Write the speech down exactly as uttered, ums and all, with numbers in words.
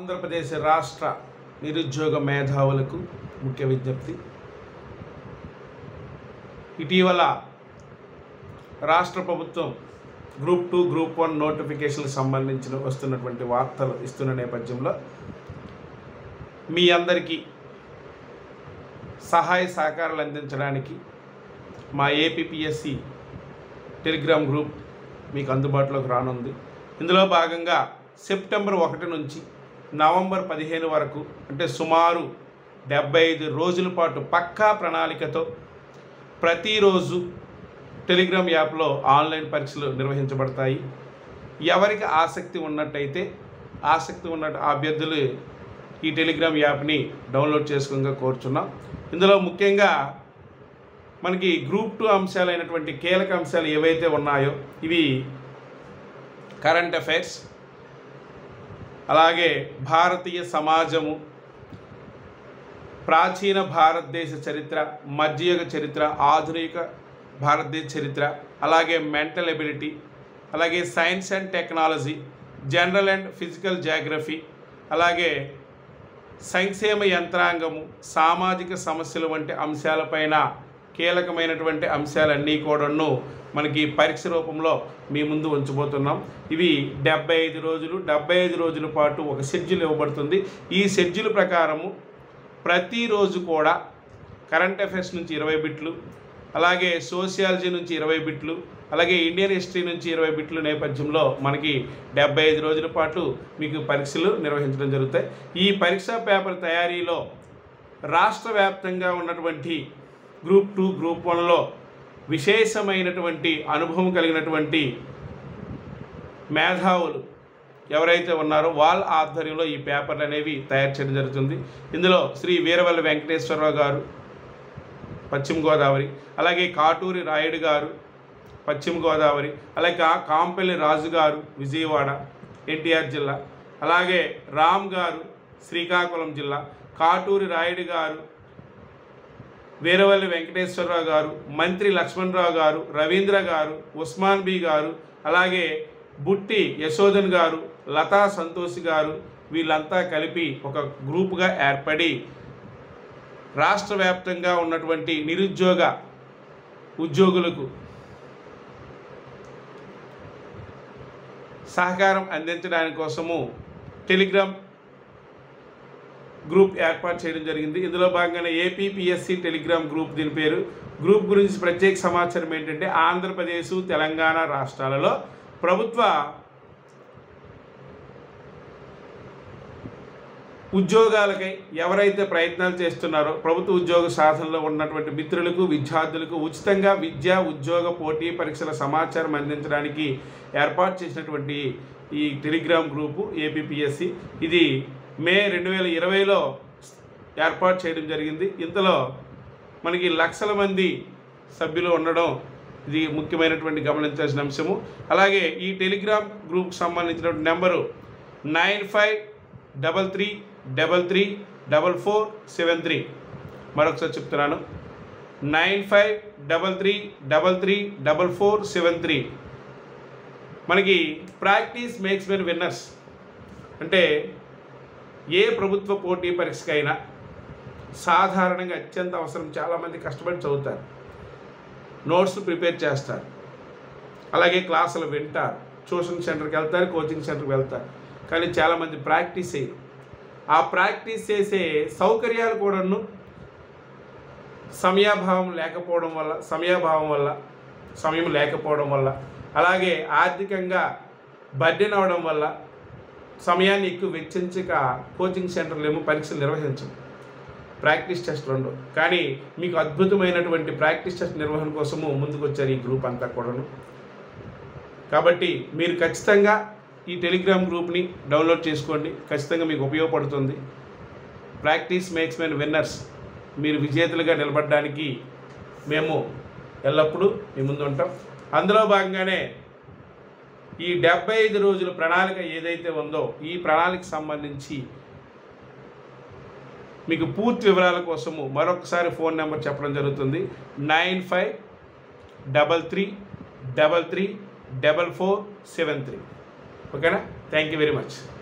ఆంధ్రప్రదేశ్ రాష్ట్ర నిరుద్యోగ మేధావులకు ముఖ్య విజ్ఞప్తి. ఇటీవల రాష్ట్ర ప్రభుత్వం గ్రూప్ టూ గ్రూప్ వన్ నోటిఫికేషన్లకు సంబంధించిన వస్తున్నటువంటి వార్తలు ఇస్తున్న నేపథ్యంలో మీ అందరికీ సహాయ సహకారాలు అందించడానికి మా ఏపీపీఎస్సి టెలిగ్రామ్ గ్రూప్ మీకు అందుబాటులోకి రానుంది. ఇందులో భాగంగా సెప్టెంబర్ ఒకటి నుంచి నవంబర్ పదిహేను వరకు అంటే సుమారు డెబ్బై ఐదు రోజుల పాటు పక్కా ప్రణాళికతో ప్రతిరోజు టెలిగ్రామ్ యాప్లో ఆన్లైన్ పరీక్షలు నిర్వహించబడతాయి. ఎవరికి ఆసక్తి ఉన్నట్టయితే ఆసక్తి ఉన్న అభ్యర్థులు ఈ టెలిగ్రామ్ యాప్ని డౌన్లోడ్ చేసుకోగా కోరుచున్నాం. ఇందులో ముఖ్యంగా మనకి గ్రూప్ టూ అంశాలైనటువంటి కీలక అంశాలు ఏవైతే ఉన్నాయో ఇవి కరెంట్ అఫైర్స్, అలాగే భారతీయ సమాజము, ప్రాచీన భారతదేశ చరిత్ర, మధ్యయుగ చరిత్ర, ఆధునిక భారతదేశ చరిత్ర, అలాగే మెంటల్ ఎబిలిటీ, అలాగే science and technology, general and physical geography, అలాగే సంక్షేమ యంత్రాంగము, సామాజిక సమస్యలు వంటి అంశాలపైన కీలకమైనటువంటి అంశాలన్నీ కూడాను మనకి పరీక్ష రూపంలో మీ ముందు ఉంచబోతున్నాం. ఇవి డెబ్బై ఐదు రోజులు డెబ్బై ఐదు రోజుల పాటు ఒక షెడ్యూల్ ఇవ్వబడుతుంది. ఈ షెడ్యూల్ ప్రకారము ప్రతిరోజు కూడా కరెంట్ అఫైర్స్ నుంచి ఇరవై బిట్లు, అలాగే సోషియాలజీ నుంచి ఇరవై బిట్లు, అలాగే ఇండియన్ హిస్టరీ నుంచి ఇరవై బిట్లు నేపథ్యంలో మనకి డెబ్బై ఐదు రోజుల పాటు మీకు పరీక్షలు నిర్వహించడం జరుగుతాయి. ఈ పరీక్షా పేపర్ తయారీలో రాష్ట్ర వ్యాప్తంగా ఉన్నటువంటి గ్రూప్ టూ గ్రూప్ వన్లో విశేషమైనటువంటి అనుభవం కలిగినటువంటి మేధావులు ఎవరైతే ఉన్నారో వాళ్ళ ఆధ్వర్యంలో ఈ పేపర్లు అనేవి తయారు చేయడం జరుగుతుంది. ఇందులో శ్రీ వీరవల్లి వెంకటేశ్వరరావు గారు పశ్చిమ గోదావరి, అలాగే కాటూరి రాయుడు గారు పశ్చిమ గోదావరి, అలాగే కాంపల్లి రాజు గారు విజయవాడ ఎన్టీఆర్ జిల్లా, అలాగే రామ్ గారు శ్రీకాకుళం జిల్లా, కాటూరి రాయుడు గారు, వీరవల్లి వెంకటేశ్వరరావు గారు, మంత్రి లక్ష్మణరావు గారు, రవీంద్ర గారు, ఉస్మాన్ బి గారు, అలాగే బుట్టి యశోధన్ గారు, లతా సంతోషి గారు, వీళ్ళంతా కలిపి ఒక గ్రూపుగా ఏర్పడి రాష్ట్ర వ్యాప్తంగా ఉన్నటువంటి నిరుద్యోగ ఉద్యోగులకు సహకారం అందించడానికి కోసము టెలిగ్రామ్ గ్రూప్ ఏర్పాటు చేయడం జరిగింది. ఇందులో భాగంగానే ఏపీపీఎస్సి టెలిగ్రామ్ గ్రూప్ దీని పేరు. గ్రూప్ గురించి ప్రత్యేక సమాచారం ఏంటంటే ఆంధ్రప్రదేశ్, తెలంగాణ రాష్ట్రాలలో ప్రభుత్వ ఉద్యోగాలకై ఎవరైతే ప్రయత్నాలు చేస్తున్నారో ప్రభుత్వ ఉద్యోగ సాధనలో ఉన్నటువంటి మిత్రులకు, విద్యార్థులకు ఉచితంగా విద్యా ఉద్యోగ పోటీ పరీక్షల సమాచారం అందించడానికి ఏర్పాటు చేసినటువంటి ఈ టెలిగ్రామ్ గ్రూపు ఏపీపీఎస్సి ఇది మే రెండు వేల ఇరవైలో ఏర్పాటు చేయడం జరిగింది. ఇంతలో మనకి లక్షల మంది సభ్యులు ఉండడం ఇది ముఖ్యమైనటువంటి గమనించాల్సిన అంశము. అలాగే ఈ టెలిగ్రామ్ గ్రూప్కి సంబంధించినటువంటి number nine five double three double three double four seven three మరొకసారి చెప్తున్నాను, nine five double three double three double four seven three. మనకి ప్రాక్టీస్ మేక్స్ మెన్ విన్నర్స్ అంటే ఏ ప్రభుత్వ పోటీ పరీక్షకైనా సాధారణంగా అత్యంత అవసరం. చాలామంది కష్టపడి చదువుతారు, నోట్స్ ప్రిపేర్ చేస్తారు, అలాగే క్లాసులు వింటారు, ట్యూషన్ సెంటర్కి వెళ్తారు, కోచింగ్ సెంటర్కి వెళ్తారు, కానీ చాలామంది ప్రాక్టీస్ చేయరు. ఆ ప్రాక్టీస్ చేసే సౌకర్యాలు కూడాను సమయాభావం లేకపోవడం వల్ల సమయాభావం వల్ల సమయం లేకపోవడం వల్ల అలాగే ఆర్థికంగా బర్డెన్ అవ్వడం వల్ల సమయాన్ని ఎక్కువ వెచ్చించక కోచింగ్ సెంటర్లు ఏమో పరీక్షలు నిర్వహించం, ప్రాక్టీస్ టెస్ట్లు ఉండవు. కానీ మీకు అద్భుతమైనటువంటి ప్రాక్టీస్ టెస్ట్ నిర్వహణ కోసము ముందుకు వచ్చారు ఈ గ్రూప్ అంతా కూడాను. కాబట్టి మీరు ఖచ్చితంగా ఈ టెలిగ్రామ్ గ్రూప్ని డౌన్లోడ్ చేసుకోండి, ఖచ్చితంగా మీకు ఉపయోగపడుతుంది. ప్రాక్టీస్ మేక్స్ మెన్ విన్నర్స్, మీరు విజేతలుగా నిలబడడానికి మేము ఎల్లప్పుడూ మీ ముందు ఉంటాం. అందులో భాగంగానే ఈ డెబ్బై ఐదు రోజుల ప్రణాళిక ఏదైతే ఉందో ఈ ప్రణాళిక సంబంధించి మీకు పూర్తి వివరాల కోసము మరొకసారి ఫోన్ నెంబర్ చెప్పడం జరుగుతుంది, nine five double three double three double four seven three. ఓకేనా? Thank you very much.